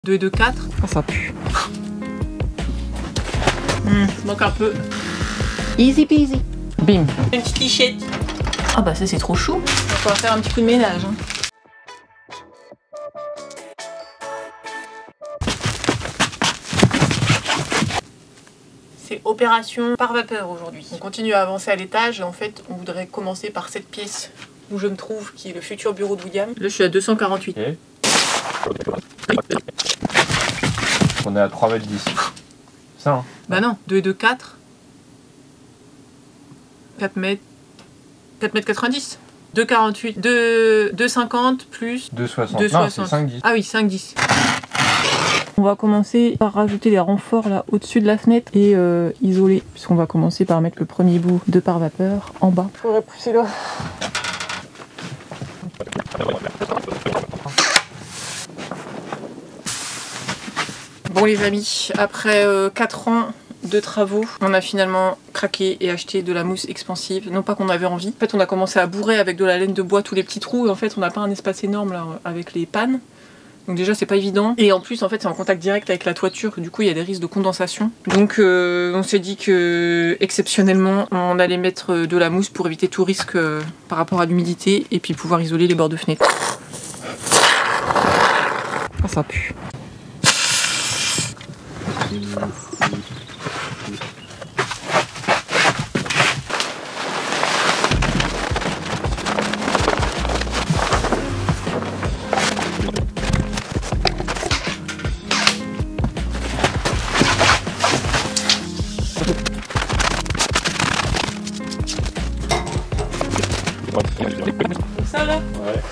2 et 2, 4. Ah, ça pue. Manque un peu. Easy peasy. Bim. Une petite lichette. Ah bah ça c'est trop chou. Donc on va faire un petit coup de ménage. Hein. C'est opération par vapeur aujourd'hui. On continue à avancer à l'étage et en fait on voudrait commencer par cette pièce où je me trouve, qui est le futur bureau de William. Là je suis à 248. Okay. On est à 3,10 m. Ça hein. Bah non, 2 et 2, 4. 4 mètres. 4 mètres 90. 2,48. 2,50 plus 2,60. Non, c'est 5,10. Ah oui, 5,10. On va commencer par rajouter les renforts là au-dessus de la fenêtre et isoler. Puisqu'on va commencer par mettre le premier bout de pare-vapeur en bas. Faudrait pousser là. Bon les amis, après 4 ans de travaux, on a finalement craqué et acheté de la mousse expansive. Non pas qu'on avait envie. En fait on a commencé à bourrer avec de la laine de bois tous les petits trous et en fait on n'a pas un espace énorme là avec les pannes. Donc déjà c'est pas évident. Et en plus en fait c'est en contact direct avec la toiture, du coup il y a des risques de condensation. Donc on s'est dit que exceptionnellement on allait mettre de la mousse pour éviter tout risque par rapport à l'humidité et puis pouvoir isoler les bords de fenêtre. Ah ça pue. Ça là ? Ouais.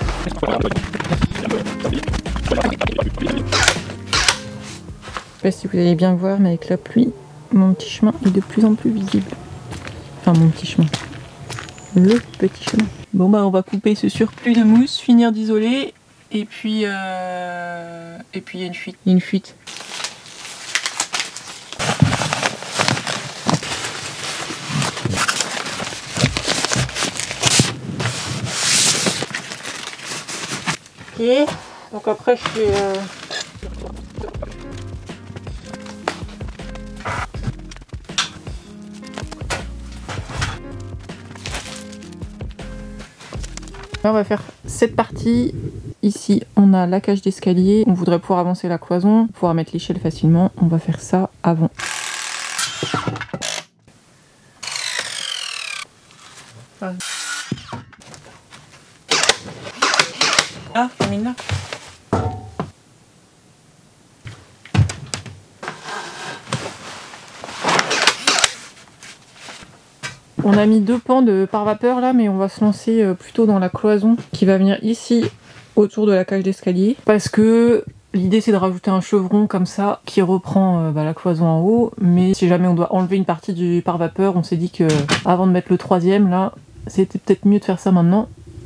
Je sais pas si vous allez bien voir, mais avec la pluie, mon petit chemin est de plus en plus visible. Enfin mon petit chemin. Le petit chemin. Bon bah on va couper ce surplus de mousse, finir d'isoler et puis il y a une fuite. Il y a une fuite. Ok, donc après je fais Là, on va faire cette partie. Ici, on a la cage d'escalier. On voudrait pouvoir avancer la cloison, pouvoir mettre l'échelle facilement. On va faire ça avant. ah, termine là. On a mis 2 pans de pare-vapeur là, mais on va se lancer plutôt dans la cloison qui va venir ici autour de la cage d'escalier. Parce que l'idée c'est de rajouter un chevron comme ça qui reprend la cloison en haut. Mais si jamais on doit enlever une partie du pare-vapeur, on s'est dit que avant de mettre le 3e là, c'était peut-être mieux de faire ça maintenant.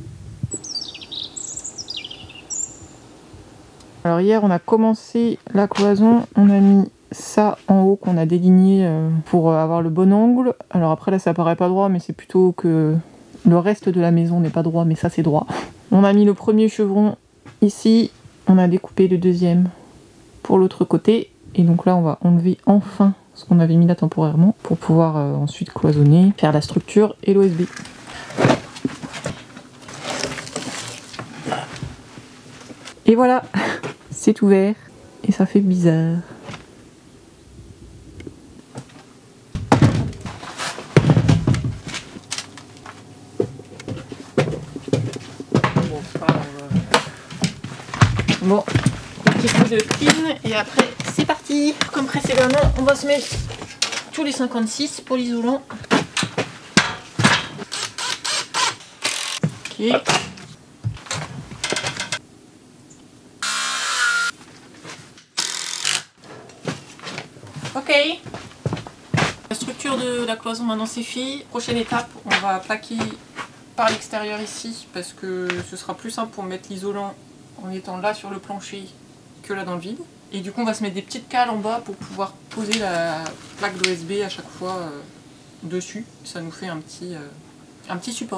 Alors hier on a commencé la cloison, on a mis ça en haut qu'on a déligné pour avoir le bon angle. Alors après là ça paraît pas droit mais c'est plutôt que le reste de la maison n'est pas droit mais ça c'est droit. On a mis le premier chevron ici, on a découpé le 2e pour l'autre côté et donc là on va enlever enfin ce qu'on avait mis là temporairement pour pouvoir ensuite cloisonner, faire la structure et l'OSB. Et voilà, c'est ouvert et ça fait bizarre. Bon, petit coup de clean et après c'est parti. Comme précédemment, on va se mettre tous les 56 pour l'isolant. Ok. Ok. La structure de la cloison maintenant c'est fait. Prochaine étape, on va plaquer par l'extérieur ici parce que ce sera plus simple pour mettre l'isolant en étant là sur le plancher que là dans le vide. Et du coup on va se mettre des petites cales en bas pour pouvoir poser la plaque d'OSB à chaque fois dessus. Ça nous fait un petit support.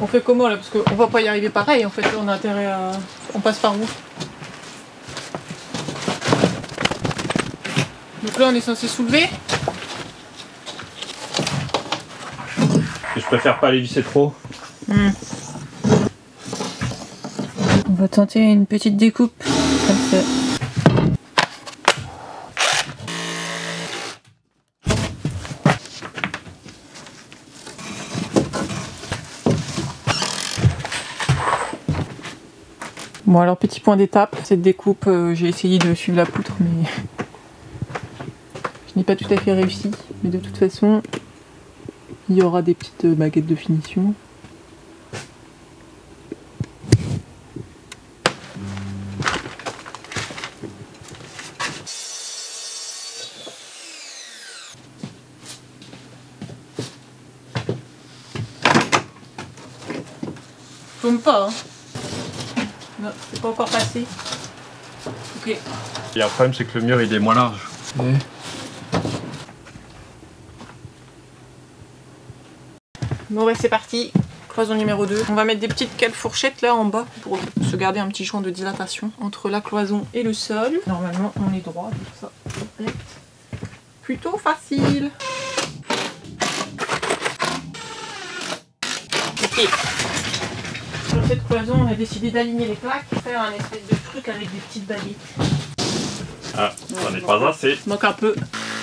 fait comment là? Parce qu'on va pas y arriver pareil en fait, là, on a intérêt à... On passe par où? Donc là on est censé soulever. Je préfère pas les visser trop. On va tenter une petite découpe comme ça. Bon alors petit point d'étape, cette découpe, j'ai essayé de suivre la poutre mais je n'ai pas tout à fait réussi. Mais de toute façon, il y aura des petites baguettes de finition. Tombe pas hein. Non, c'est pas encore passé. Ok. Il y a un problème, c'est que le mur il est moins large. Ouais. Bon ouais, c'est parti. Cloison numéro 2. On va mettre des petites cales fourchettes là en bas pour se garder un petit champ de dilatation entre la cloison et le sol. Normalement on est droit, donc ça va être plutôt facile. Ok. Sur cette cloison, on a décidé d'aligner les plaques, faire un espèce de truc avec des petites baguettes. Ah, ça n'est pas assez. Manque un peu.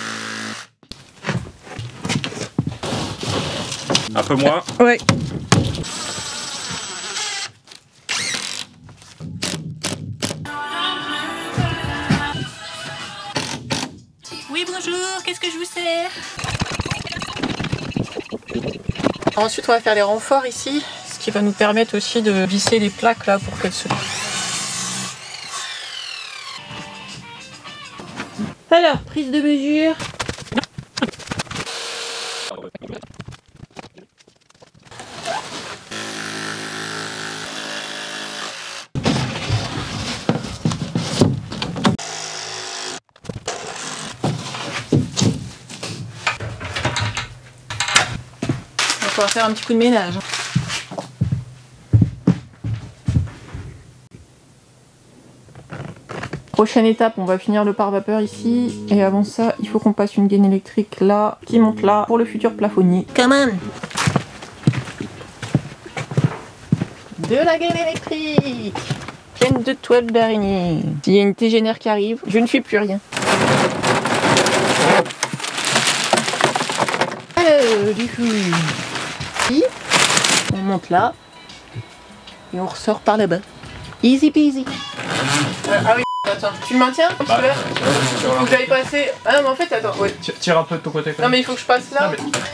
Un peu moins. Ouais. Oui, bonjour, qu'est-ce que je vous sers? Ensuite, on va faire les renforts ici. Qui va nous permettre aussi de visser les plaques là pour qu'elles se... Alors, prise de mesure. On va pouvoir faire un petit coup de ménage. Prochaine étape, on va finir le pare-vapeur ici. Et avant ça, il faut qu'on passe une gaine électrique là, qui monte là, pour le futur plafonnier. Come on! De la gaine électrique! Pleine de toiles d'araignée. S'il y a une tégénaire qui arrive, je ne fais plus rien. Alors, du coup, ici, on monte là. Et on ressort par là-bas. Easy peasy. Ah oui. Attends, tu le maintiens? Parce que là, faut que j'aille passer. Ah non, mais en fait, attends, ouais. Tire un peu de ton côté quand même. Non, mais il faut que je passe là.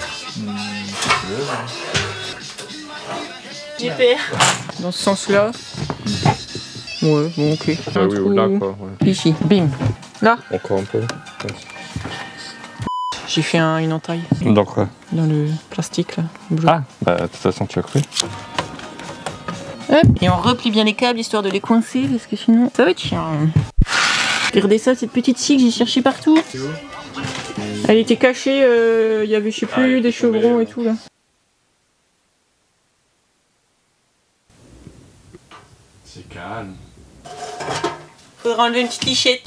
Hyper. Dans ce sens-là. Ouais, bon, ok. Ah oui, ou là quoi. Ouais. Ici, bim. Là. Encore un peu. Ouais. J'ai fait une entaille. Dans quoi? Dans le plastique là. Bleu. Ah, bah de toute façon tu as cru. Hop. Et on replie bien les câbles histoire de les coincer parce que sinon ça va être chiant. Regardez ça, cette petite scie que j'ai cherché partout. Elle était cachée, il y avait je sais plus des chevrons et tout là. C'est calme. Faudra enlever une petite lichette.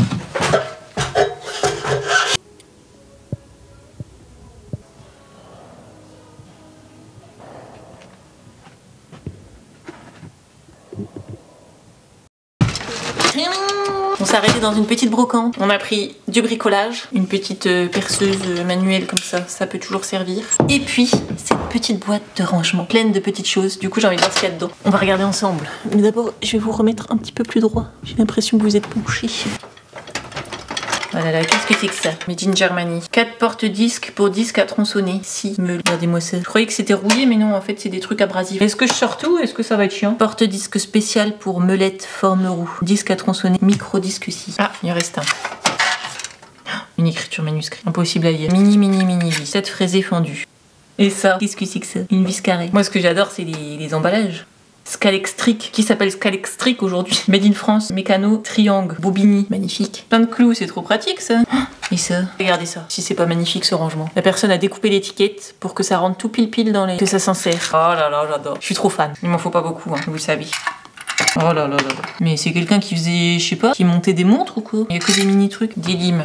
On s'est arrêté dans une petite brocante. On a pris du bricolage, une petite perceuse manuelle comme ça peut toujours servir. Et puis cette petite boîte de rangement, pleine de petites choses. Du coup j'ai envie de voir ce qu'il y a dedans. On va regarder ensemble. Mais d'abord je vais vous remettre un petit peu plus droit. J'ai l'impression que vous êtes penchés. Voilà là, qu'est-ce que c'est que ça? Made in Germany. 4 porte-disques pour disques à tronçonner. Si, regardez-moi ça. Je croyais que c'était rouillé, mais non, en fait, c'est des trucs abrasifs. Est-ce que je sors tout? Est-ce que ça va être chiant? Porte-disque spécial pour melette forme roue. Disque à tronçonner. Micro-disque 6. Ah, il en reste un. Une écriture manuscrite. Impossible à lire. Mini vis. 7 fraisés fendus. Et ça, qu'est-ce que c'est que ça? Une vis carrée. Moi, ce que j'adore, c'est les emballages. Scalextric, qui s'appelle Scalextric aujourd'hui. Made in France, Mécano, Triangle, Bobigny, magnifique. Plein de clous, c'est trop pratique ça. Et ça, regardez ça, si c'est pas magnifique ce rangement. La personne a découpé l'étiquette pour que ça rentre tout pile dans les... que ça s'insère. Oh là là, j'adore. Je suis trop fan. Il m'en faut pas beaucoup, hein, vous le savez. Oh là là là là. Mais c'est quelqu'un qui faisait, je sais pas, qui montait des montres ou quoi? Il y a que des mini trucs. Des limes.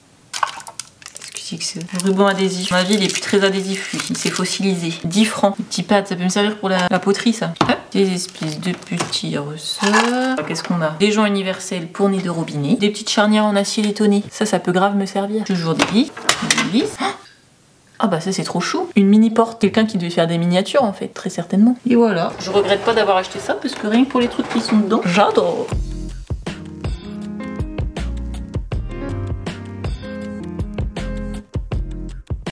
Que c'est le ruban adhésif. À mon avis, il est plus très adhésif, lui. Il s'est fossilisé. 10 francs. Les petits pads, ça peut me servir pour la poterie, ça. Hop. Des espèces de petits ressorts. Qu'est-ce qu'on a? Des joints universels pour nez de robinet. Des petites charnières en acier laitonné. Ça peut grave me servir. Toujours des vis. Des vis. Ah bah ça c'est trop chou. Une mini porte. Quelqu'un qui devait faire des miniatures en fait, très certainement. Et voilà. Je regrette pas d'avoir acheté ça parce que rien que pour les trucs qui sont dedans, j'adore.